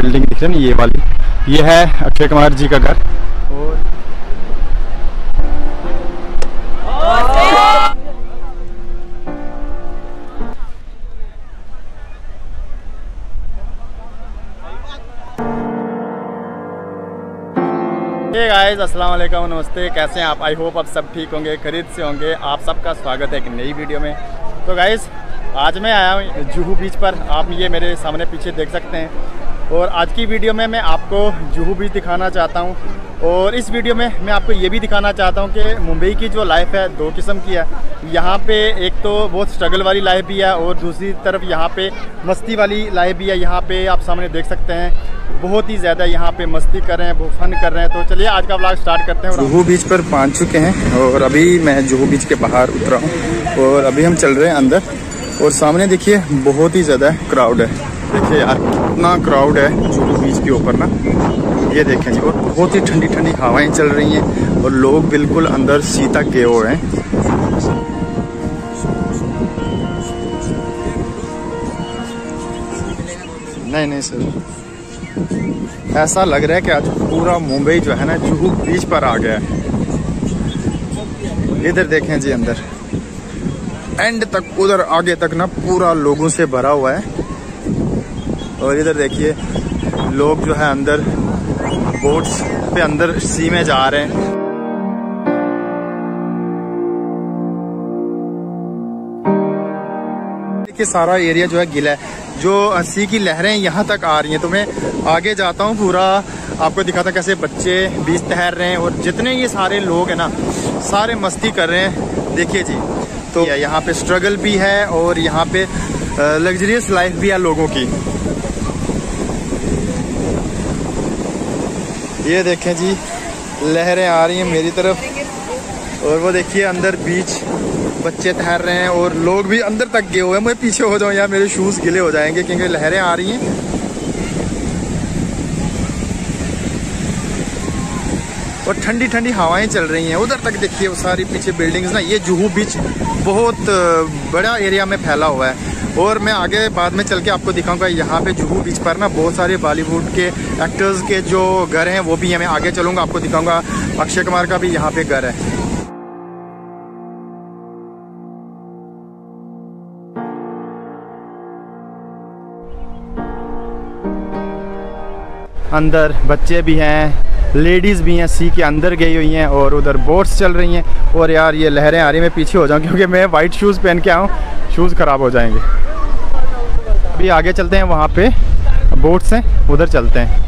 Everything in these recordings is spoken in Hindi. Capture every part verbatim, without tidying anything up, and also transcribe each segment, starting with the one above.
बिल्डिंग दिख रही है ये वाली, ये है अक्षय कुमार जी का घर। और हे गाइस, अस्सलाम वालेकुम, नमस्ते। कैसे हैं आप? आई होप आप सब ठीक होंगे, खरीद से होंगे। आप सबका स्वागत है एक नई वीडियो में। तो गाइस, आज मैं आया हूँ जुहू बीच पर। आप ये मेरे सामने पीछे देख सकते हैं। और आज की वीडियो में मैं आपको जुहू बीच दिखाना चाहता हूँ। और इस वीडियो में मैं आपको ये भी दिखाना चाहता हूँ कि मुंबई की जो लाइफ है दो किस्म की है। यहाँ पे एक तो बहुत स्ट्रगल वाली लाइफ भी है और दूसरी तरफ यहाँ पे मस्ती वाली लाइफ भी है। यहाँ पे आप सामने देख सकते हैं बहुत ही ज़्यादा यहाँ पे मस्ती कर रहे हैं, बहुत फन कर रहे हैं। तो चलिए आज का व्लॉग स्टार्ट करते हैं। जुहू बीच पर पहुँच चुके हैं और अभी मैं जुहू बीच के बाहर उतरा हूँ और अभी हम चल रहे हैं अंदर। और सामने देखिए बहुत ही ज़्यादा क्राउड है। देखिए यार कितना क्राउड है जुहू बीच के ऊपर ना, ये देखें जी। और बहुत ही ठंडी ठंडी हवाएं चल रही हैं और लोग बिल्कुल अंदर सी तक गए हुए हैं। नहीं नहीं सर, ऐसा लग रहा है कि आज पूरा मुंबई जो है ना जुहू बीच पर आ गया है। इधर देखें जी, अंदर एंड तक, उधर आगे तक ना पूरा लोगों से भरा हुआ है। और इधर देखिए लोग जो है अंदर बोट्स पे अंदर सी में जा रहे हैं। देखिए सारा एरिया जो है गिला है, जो सी की लहरें यहाँ तक आ रही हैं। तो मैं आगे जाता हूँ, पूरा आपको दिखाता कैसे बच्चे बीच तैर रहे हैं और जितने ये सारे लोग हैं ना सारे मस्ती कर रहे हैं। देखिए जी, तो यहाँ पे स्ट्रगल भी है और यहाँ पे लग्जरियस लाइफ भी है लोगों की। ये देखें जी, लहरें आ रही हैं मेरी तरफ और वो देखिए अंदर बीच बच्चे तैर रहे हैं और लोग भी अंदर तक गए हुए हैं। मैं पीछे हो जाऊं यार, मेरे शूज गिले हो जाएंगे क्योंकि लहरें आ रही हैं। और ठंडी ठंडी हवाएं चल रही हैं। उधर तक देखिए वो सारी पीछे बिल्डिंग्स ना। ये जुहू बीच बहुत बड़ा एरिया में फैला हुआ है। और मैं आगे बाद में चल के आपको दिखाऊंगा। यहाँ पे जुहू बीच पर ना बहुत सारे बॉलीवुड के एक्टर्स के जो घर हैं वो भी हैं। मैं आगे चलूँगा आपको दिखाऊंगा। अक्षय कुमार का भी यहाँ पे घर है। अंदर बच्चे भी हैं, लेडीज़ भी हैं, सी के अंदर गई हुई हैं और उधर बोट्स चल रही हैं। और यार ये लहरें आ रही हैं। मैं पीछे हो जाऊँ क्योंकि मैं वाइट शूज़ पहन के आऊँ, शूज़ ख़राब हो जाएंगे। अभी आगे चलते हैं, वहाँ पे बोट्स हैं, उधर चलते हैं।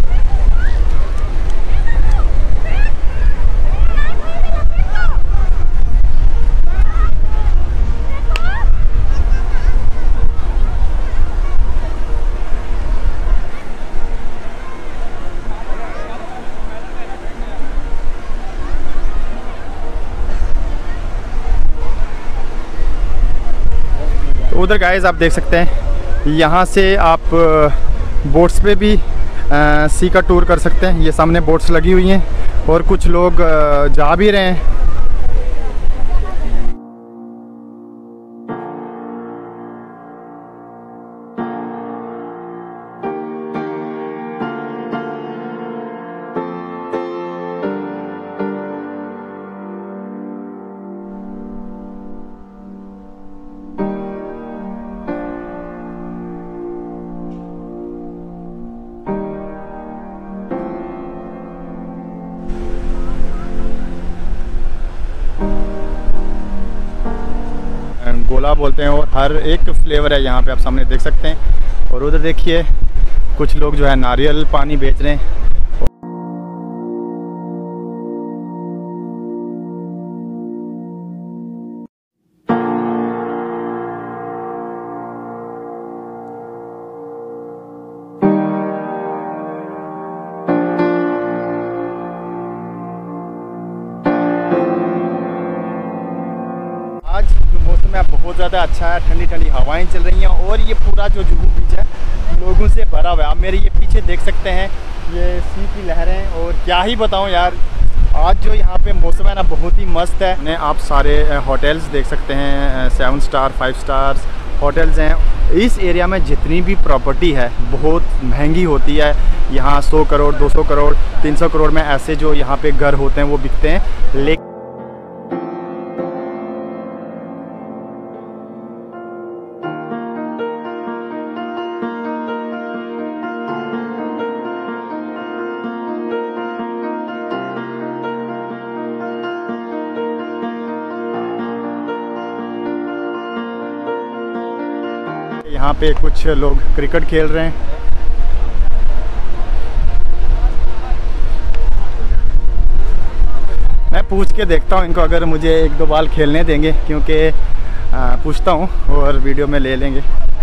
उधर गाइस आप देख सकते हैं, यहाँ से आप बोट्स पे भी आ, सी का टूर कर सकते हैं। ये सामने बोट्स लगी हुई हैं और कुछ लोग आ, जा भी रहे हैं। गोला बोलते हैं और हर एक फ्लेवर है यहाँ पे, आप सामने देख सकते हैं। और उधर देखिए कुछ लोग जो है नारियल पानी बेच रहे हैं। मौसम है बहुत ज़्यादा अच्छा है, ठंडी ठंडी हवाएं चल रही हैं और ये पूरा जो जुहू बीच है लोगों से भरा हुआ है। आप मेरे ये पीछे देख सकते हैं, ये सी की लहरें। और क्या ही बताऊं यार, आज जो यहाँ पे मौसम है ना बहुत ही मस्त है। आप सारे होटल्स देख सकते हैं, seven star five stars hotels हैं। इस एरिया में जितनी भी प्रॉपर्टी है बहुत महंगी होती है। यहाँ सौ करोड़, दो सौ करोड़, तीन सौ करोड़ में ऐसे जो यहाँ पे घर होते हैं वो बिकते हैं। लेकिन यहाँ पे कुछ लोग क्रिकेट खेल रहे हैं। मैं पूछ के देखता हूँ इनको, अगर मुझे एक दो बॉल खेलने देंगे, क्योंकि पूछता हूँ और वीडियो में ले लेंगे।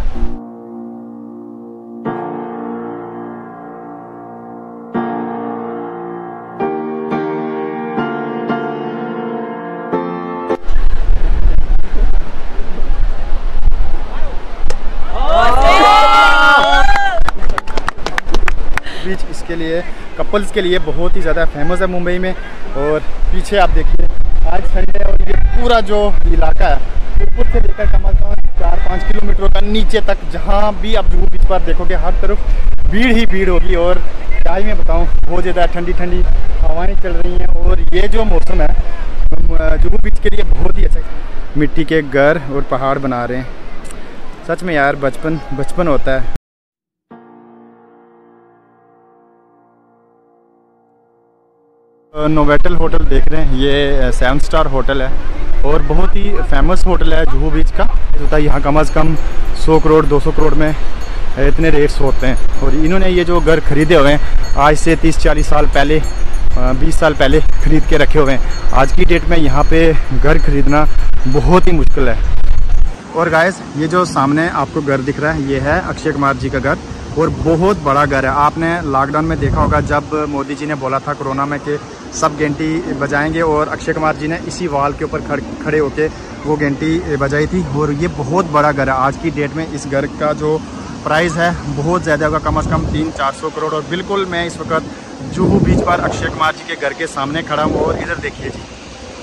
बीच इसके लिए, कपल्स के लिए बहुत ही ज़्यादा फेमस है मुंबई में। और पीछे आप देखिए, आज संडे है और ये पूरा जो इलाका है ऊपर से लेकर कम अज़ कम चार पाँच किलोमीटर का नीचे तक, जहाँ भी आप जुहू बीच पर देखोगे हर तरफ भीड़ ही भीड़ होगी। और क्या ही मैं बताऊँ, बहुत ज़्यादा ठंडी ठंडी हवाएं चल रही हैं और ये जो मौसम है जुहू बीच के लिए बहुत ही अच्छा है। मिट्टी के घर और पहाड़ बना रहे हैं। सच में यार बचपन बचपन होता है। नोवेटल होटल देख रहे हैं, ये सेवन स्टार होटल है और बहुत ही फेमस होटल है जुहू बीच का। होता है यहाँ कम अज़ कम सौ करोड़ दो सौ करोड़ में इतने रेट्स होते हैं। और इन्होंने ये जो घर खरीदे हुए हैं आज से तीस चालीस साल पहले, बीस साल पहले ख़रीद के रखे हुए हैं। आज की डेट में यहाँ पे घर खरीदना बहुत ही मुश्किल है। और गाइस, ये जो सामने आपको घर दिख रहा है ये है अक्षय कुमार जी का घर और बहुत बड़ा घर है। आपने लॉकडाउन में देखा होगा जब मोदी जी ने बोला था कोरोना में कि सब घंटी बजाएंगे, और अक्षय कुमार जी ने इसी वॉल के ऊपर खड़े होके वो घंटी बजाई थी। और ये बहुत बड़ा घर है। आज की डेट में इस घर का जो प्राइस है बहुत ज़्यादा होगा, कम अज़ कम तीन चार सौ करोड़। और बिल्कुल मैं इस वक्त जुहू बीच पर अक्षय कुमार जी के घर के सामने खड़ा हूँ और इधर देखिए जी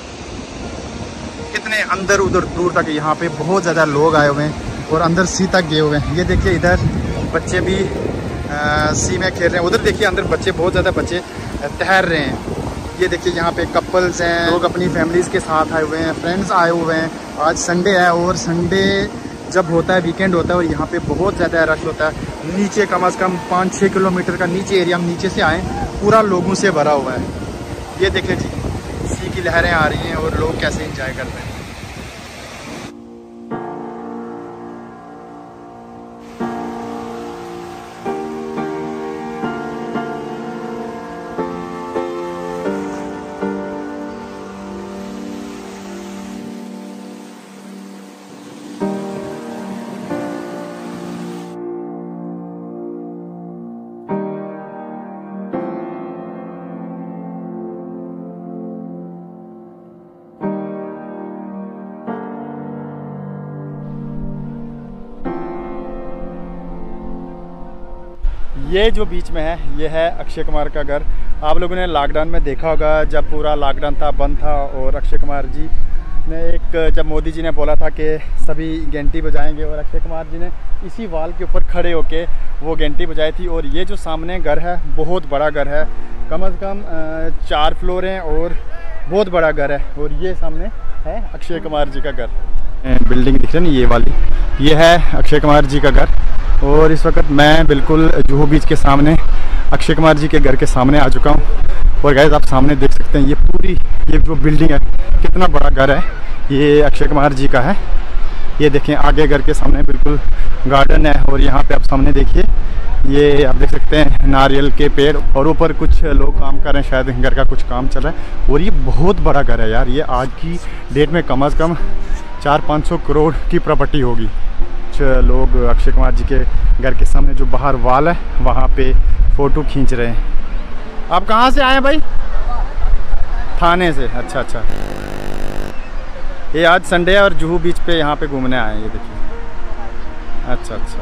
कितने अंदर उधर दूर तक यहाँ पे बहुत ज़्यादा लोग आए हुए हैं और अंदर सी तक गए हुए हैं। ये देखिए इधर बच्चे भी आ, सी में खेल रहे हैं। उधर देखिए अंदर बच्चे, बहुत ज़्यादा बच्चे तैर रहे हैं। ये देखिए यहाँ पे कपल्स हैं, लोग अपनी फैमिलीज़ के साथ आए हुए हैं, फ्रेंड्स आए हुए हैं। आज संडे है और संडे जब होता है, वीकेंड होता है और यहाँ पे बहुत ज़्यादा रश होता है। नीचे कम अज़ कम पाँच छः किलोमीटर का नीचे एरिया, हम नीचे से आए, पूरा लोगों से भरा हुआ है। ये देखिए जी सी की लहरें आ रही हैं और लोग कैसे इंजॉय कर रहे हैं। ये जो बीच में है ये है अक्षय कुमार का घर। आप लोगों ने लॉकडाउन में देखा होगा जब पूरा लॉकडाउन था, बंद था, और अक्षय कुमार जी ने एक, जब मोदी जी ने बोला था कि सभी घंटी बजाएंगे, और अक्षय कुमार जी ने इसी वॉल के ऊपर खड़े होके वो घंटी बजाई थी। और ये जो सामने घर है बहुत बड़ा घर है, कम अज़ कम चार फ्लोर हैं और बहुत बड़ा घर है। और ये सामने है अक्षय कुमार जी का घर। बिल्डिंग दिख रही है ना ये वाली, ये है अक्षय कुमार जी का घर। और इस वक्त मैं बिल्कुल जुहू बीच के सामने अक्षय कुमार जी के घर के सामने आ चुका हूँ। और गाइस आप सामने देख सकते हैं ये पूरी ये जो बिल्डिंग है, कितना बड़ा घर है, ये अक्षय कुमार जी का है। ये देखें आगे घर के सामने बिल्कुल गार्डन है। और यहाँ पे आप सामने देखिए, ये आप देख सकते हैं नारियल के पेड़, और ऊपर कुछ लोग काम कर रहे हैं, शायद घर का कुछ काम चल रहा है। और ये बहुत बड़ा घर है यार, ये आज की डेट में कम अज़ कम चार पाँच सौ करोड़ की प्रॉपर्टी होगी। लोग अक्षय कुमार जी के घर के सामने जो बाहर वॉल है वहाँ पे फ़ोटो खींच रहे हैं। आप कहाँ से आए हैं भाई? थाने से। अच्छा अच्छा, ये आज संडे है और जुहू बीच पे यहाँ पे घूमने आए हैं, ये देखिए। अच्छा अच्छा,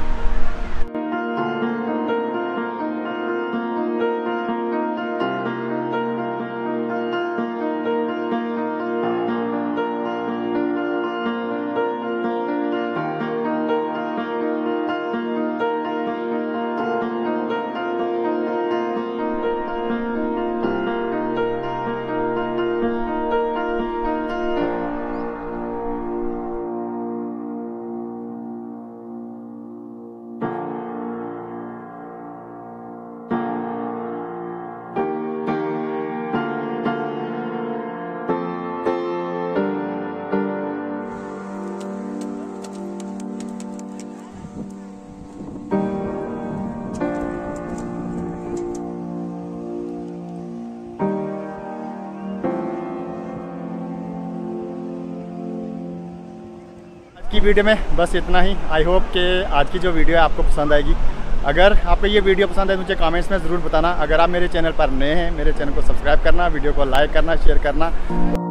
की वीडियो में बस इतना ही। आई होप कि आज की जो वीडियो है आपको पसंद आएगी। अगर आपको ये वीडियो पसंद है मुझे कमेंट्स में ज़रूर बताना। अगर आप मेरे चैनल पर नए हैं, मेरे चैनल को सब्सक्राइब करना, वीडियो को लाइक करना, शेयर करना।